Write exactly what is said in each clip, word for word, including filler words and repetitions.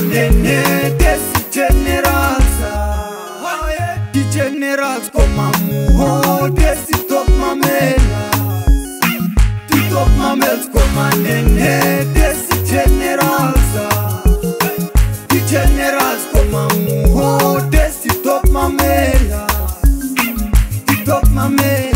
manene desi generals Di generals koma muho desi top mamela Di top mamels koma nene desi generals Di generals koma muho desi top mamela Di top mamela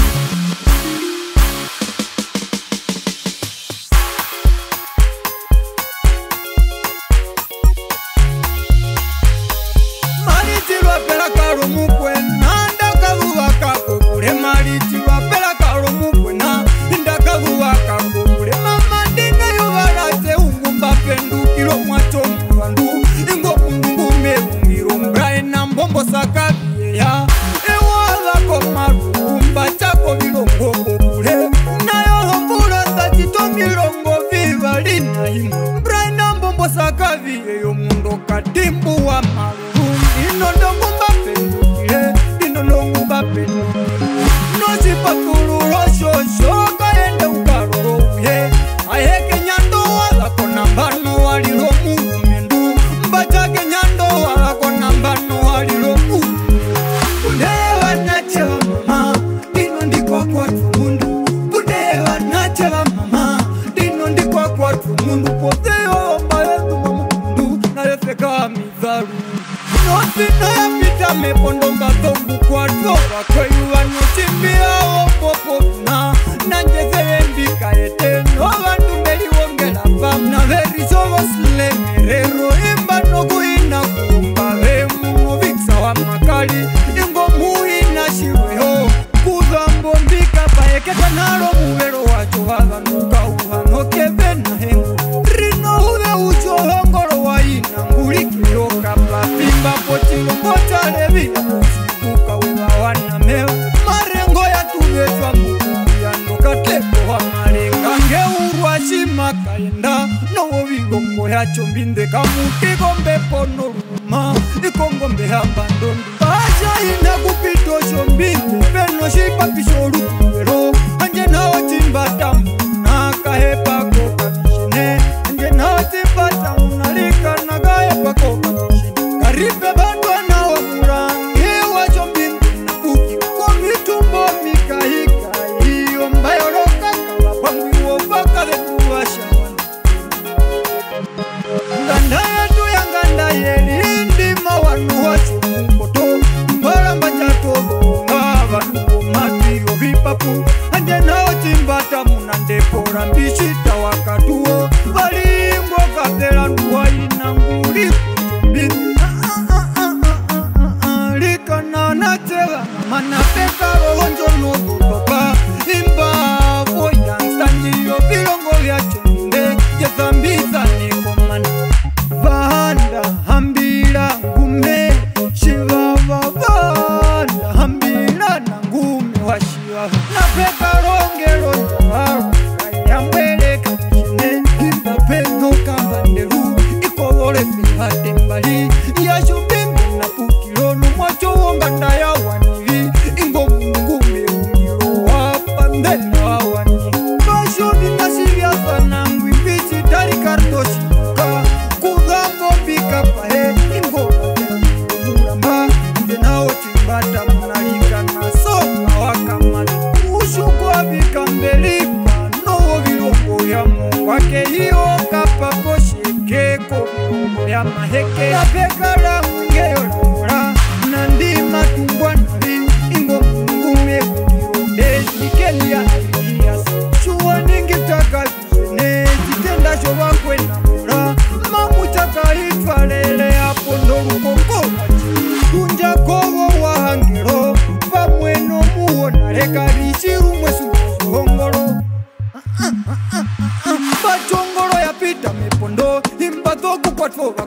Kaviheja ewala komarumba chako milongo kule nayo hombula tatito milongo viva lina imu Braina mbombo sa Kaviheja mundo katimbu wa marum ino ndongumba pendukile ino ndongumba pendukile nosi patulu rosho shoka ende ukaroro uye ayeke nyando wala kona mbano walilo mungu mendu mbachake nyando wala kona mbano walilo mungu Budewa nachela mama, dino ndikwa kwatu mundu Budewa nachela mama, dino ndikwa kwatu mundu Potheo maendu mamundu, nalefeka mizaru Nosi na ya pita mepondo mbathombu kwa toa Kweyuwa nochimbia ombopo na Nanjezele mbika ete no vandu meli wongela fam Na veri solo slengerero imba nogu ina kumba Vemu noviksa wa makali Kuzambo mbika paeketa nalo muwelo wacho Haganuka uhano keve na hengu Rino ule ucho hongoro wa ina Ngulikio kapla pimba pochilo Mota levina kusibuka uwa wanameo Marengo ya tuvetwa mungu Yandoka tepo wa marenga Ngeurwa shima kaenda No vigongo ya chombinde Kamuki gombe pono ruma Ikongo mbe hamba ndondo Baja ina kupito chombinde Peno shipa pishoru kuwero Anje na wachimbata muna Kahepa koka mishine Anje na wachimbata muna Lika na kahepa koka mishine Karipe bandwa na wamura Iwa chombinde na kuki Komitumbo mika hika Iyo mbayo roka Kala pangu iwo baka de kuwasha Ngandaya tu ya ngandaya Lindi mawanu wachu mkoto Mbara majato Ngava mati ovipapu Anje nao timbata munande pora mbishita wakatuo Valimbo kapela nuwa inanguri kutumbini Lika na natela Manapeka rohonjo nogo toka Imba voya nstanjiyo Vilongo vya chuminde Yezambiza nikomana Vahanda hambila ngume Shivava vahanda hambila na ngume wa shiva Napeka rongero njawaro Kayambele kamishine Himba peno kambanderu Ikolole mihate mbali Yashubimbe na pukilono Mwacho wonga ndaya wanivi Ingo mungume uniro Wapa ndela wanivi Bashoni nasivya sanangwi Bichi tari kartoshi Kuzambo pika pahe Ingo muramba Nde nao timbata munalika na soka wakamali Ushukwa vika mbelipa Novo vilongo ya mungu Wake hiyo kapapo shekeko Vilongo ya maheke Ya peka la mwingeyo la mura Nandima tumbwa navi Ingo mungume kukironde Nikeli ya alias Shua ningitaka vizene Jitenda showa kwena mura Mamuchaka itwalele Apo ndoru kongola Tunja kogo wa hangero Pamweno muona Reka rishiru mwesu hongoro Bachongoro ya pita mepondo Imba toku kwa tfo